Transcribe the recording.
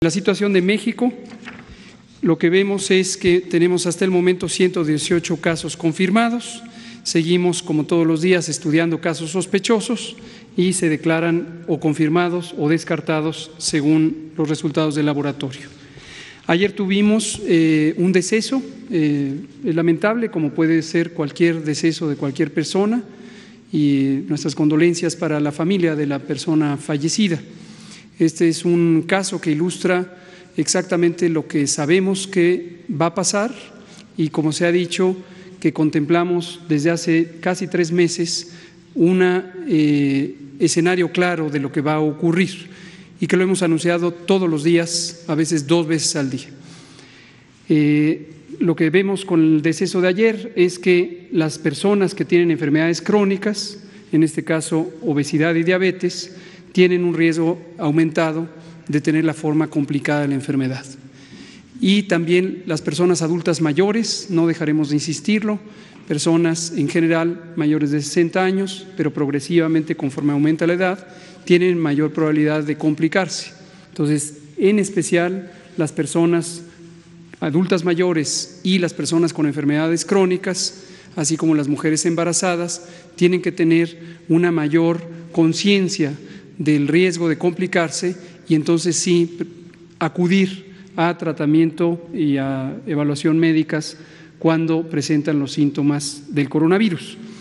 La situación de México, lo que vemos es que tenemos hasta el momento 118 casos confirmados. Seguimos, como todos los días, estudiando casos sospechosos y se declaran o confirmados o descartados según los resultados del laboratorio. Ayer tuvimos un deceso lamentable, como puede ser cualquier deceso de cualquier persona, y nuestras condolencias para la familia de la persona fallecida. Este es un caso que ilustra exactamente lo que sabemos que va a pasar y, como se ha dicho, que contemplamos desde hace casi 3 meses un escenario claro de lo que va a ocurrir y que lo hemos anunciado todos los días, a veces 2 veces al día. Lo que vemos con el deceso de ayer es que las personas que tienen enfermedades crónicas, en este caso obesidad y diabetes, tienen un riesgo aumentado de tener la forma complicada de la enfermedad. Y también las personas adultas mayores, no dejaremos de insistirlo, personas en general mayores de 60 años, pero progresivamente conforme aumenta la edad, tienen mayor probabilidad de complicarse. Entonces, en especial las personas adultas mayores y las personas con enfermedades crónicas, así como las mujeres embarazadas, tienen que tener una mayor conciencia del riesgo de complicarse y entonces sí acudir a tratamiento y a evaluación médicas cuando presentan los síntomas del coronavirus.